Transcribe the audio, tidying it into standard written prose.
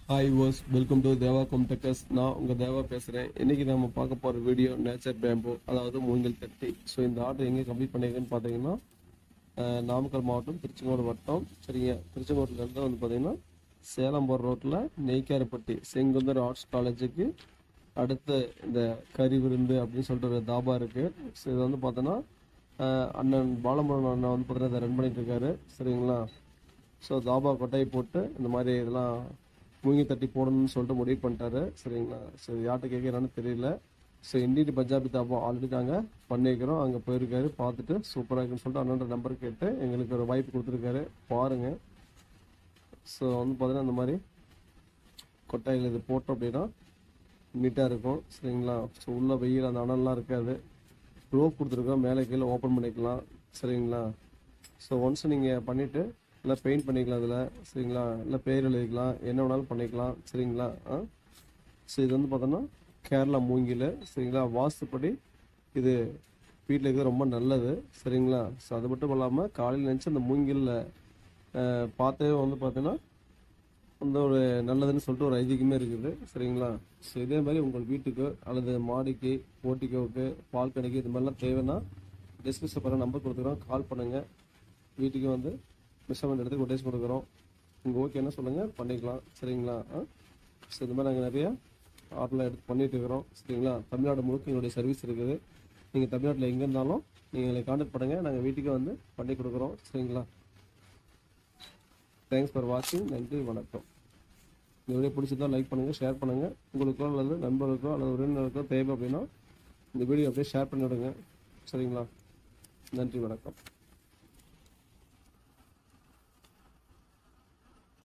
Hi was welcome to Deva Comtechers. நான் உங்கள் தேவா பேசுகிறேன். இன்றைக்கி நம்ம பார்க்க போகிற வீடியோ நேச்சர் பேம்போ, அதாவது மூங்கில் தட்டி. ஸோ இந்த ஆர்டர் எங்கே கம்ப்ளீட் பண்ணியிருக்குன்னு பார்த்தீங்கன்னா நாமக்கல் மாவட்டம் திருச்செங்கோடு வட்டம். சரிங்க, திருச்செங்கோட்டிலேருந்து வந்து பார்த்தீங்கன்னா சேலம் போகிற ரோட்டில் நெய்க்காரப்பட்டி செங்குந்தர் ஆர்ட்ஸ் காலேஜுக்கு அடுத்து இந்த கரி விருந்து அப்படின்னு சொல்லிட்டு ஒரு தாபா இருக்குது. ஸோ இது வந்து பார்த்தோன்னா அண்ணன் பாலமுருகன் அண்ணன் வந்து பார்த்தீங்கன்னா இதை ரன் பண்ணிட்டு இருக்காரு. சரிங்களா, ஸோ தாபா கொட்டாய் போட்டு இந்த மாதிரி இதெல்லாம் மூங்கி தட்டி போடணும்னு சொல்லிட்டு முடிவு பண்ணிட்டாரு. சரிங்களா, ஸோ யார்கிட்ட கேட்குறான்னு தெரியல. So Indian Punjabi dhaba already நாங்கள் பண்ணியிருக்கிறோம். அங்கே போயிருக்காரு, பார்த்துட்டு சூப்பராக இருக்குன்னு சொல்லிட்டு அண்ணன்ற நம்பர் கேட்டு எங்களுக்கு ஒரு வாய்ப்பு கொடுத்துருக்காரு. பாருங்கள், ஸோ வந்து பார்த்தீங்கன்னா இந்த மாதிரி கொட்டாயில் இது போட்டோம் அப்படின்னா நீட்டாக இருக்கும். சரிங்களா, ஸோ உள்ள வெயில் அந்த அனல்லாம் இருக்காது. ரோப் கொடுத்துருக்கோம், மேலே கீழே ஓப்பன் பண்ணிக்கலாம். சரிங்களா, ஸோ ஒன்ஸ் நீங்கள் பண்ணிவிட்டு இல்லை பெயிண்ட் பண்ணிக்கலாம் அதில். சரிங்களா, இல்லை பேர் எழுதிக்கலாம், என்ன வேணாலும் பண்ணிக்கலாம். சரிங்களா, ஸோ இது வந்து பார்த்தோன்னா கேரளா மூங்கில். சரிங்களா, வாஸ்துப்படி இது வீட்டில் இருக்கிறது ரொம்ப நல்லது. சரிங்களா, ஸோ அது மட்டும் இல்லாமல் காலையில் நினச்சி அந்த மூங்கிலில் பார்த்தே வந்து பார்த்தீங்கன்னா அந்த ஒரு நல்லதுன்னு சொல்லிட்டு ஒரு ஐதீகமே இருக்குது. சரிங்களா, ஸோ இதே மாதிரி உங்கள் வீட்டுக்கு அல்லது மாடிக்கு போட்டிக்கோவுக்கு பால்கனிக்கு இது மாதிரிலாம் தேவைன்னா டிஸ்கிரிப்ஷன் பண்ண நம்பர் கொடுத்துக்கிறோம், கால் பண்ணுங்கள். வீட்டுக்கு வந்து மெஷர்மெண்ட் எடுத்து கொட்டேஷன் கொடுக்குறோம். உங்கள் ஓகே என்ன சொல்லுங்கள், பண்ணிக்கலாம். சரிங்களா, ஸோ இது மாதிரி நாங்கள் நிறையா ஆர்டர்லாம் எடுத்து பண்ணிகிட்டு இருக்கிறோம். சரிங்களா, தமிழ்நாடு முழுக்க எங்களுடைய சர்வீஸ் இருக்குது. நீங்கள் தமிழ்நாட்டில் எங்கே இருந்தாலும் நீங்கள் எங்களை கான்டாக்ட் பண்ணுங்கள், நாங்கள் வீட்டுக்கு வந்து பண்ணி கொடுக்குறோம். சரிங்களா, தேங்க்ஸ் ஃபார் வாட்சிங். நன்றி, வணக்கம். இந்த வீடியோ பிடிச்சிருந்தா லைக் பண்ணுங்கள், ஷேர் பண்ணுங்கள். உங்களுக்கோ அல்லது நண்பர்களுக்கோ அல்லது உறவினருக்கோ தேவை அப்படின்னா இந்த வீடியோ அப்படியே ஷேர் பண்ணி விடுங்க. சரிங்களா, நன்றி, வணக்கம்.